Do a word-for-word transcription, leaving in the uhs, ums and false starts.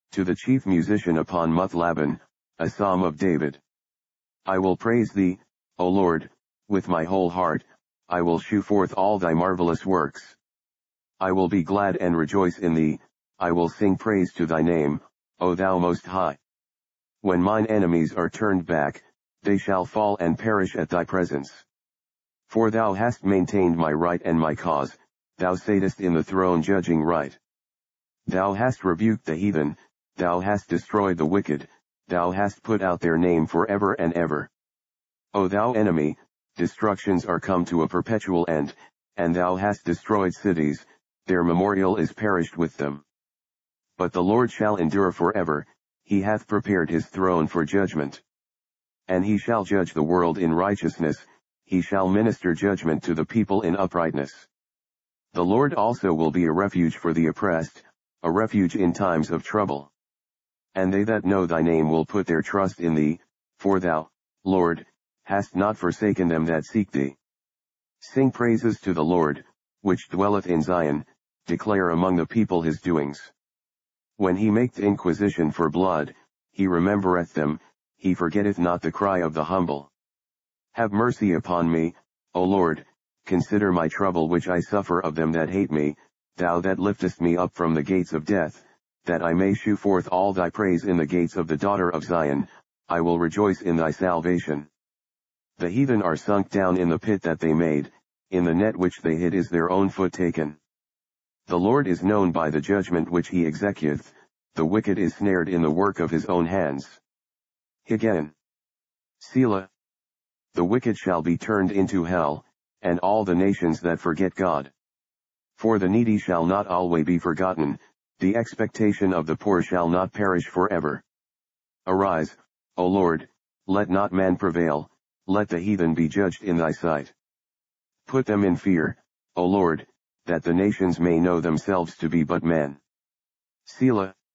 to the chief musician upon Muth-labben, a psalm of David. I will praise thee, O Lord, with my whole heart, I will shew forth all thy marvelous works. I will be glad and rejoice in thee, I will sing praise to thy name, O thou Most High. When mine enemies are turned back, they shall fall and perish at thy presence. For thou hast maintained my right and my cause, thou satest in the throne judging right. Thou hast rebuked the heathen, thou hast destroyed the wicked, thou hast put out their name for ever and ever. O thou enemy, destructions are come to a perpetual end, and thou hast destroyed cities, their memorial is perished with them. But the Lord shall endure forever, he hath prepared his throne for judgment. And he shall judge the world in righteousness, he shall minister judgment to the people in uprightness. The Lord also will be a refuge for the oppressed, a refuge in times of trouble. And they that know thy name will put their trust in thee, for thou, Lord, hast not forsaken them that seek thee. Sing praises to the Lord, which dwelleth in Zion, declare among the people his doings. When he maketh inquisition for blood, he remembereth them, he forgetteth not the cry of the humble. Have mercy upon me, O Lord, consider my trouble which I suffer of them that hate me, thou that liftest me up from the gates of death, that I may shew forth all thy praise in the gates of the daughter of Zion, I will rejoice in thy salvation. The heathen are sunk down in the pit that they made, in the net which they hid is their own foot taken. The Lord is known by the judgment which he executeth, the wicked is snared in the work of his own hands. Again. Selah. The wicked shall be turned into hell, and all the nations that forget God. For the needy shall not always be forgotten, the expectation of the poor shall not perish forever. Arise, O Lord, let not man prevail, let the heathen be judged in thy sight. Put them in fear, O Lord, that the nations may know themselves to be but men. Selah.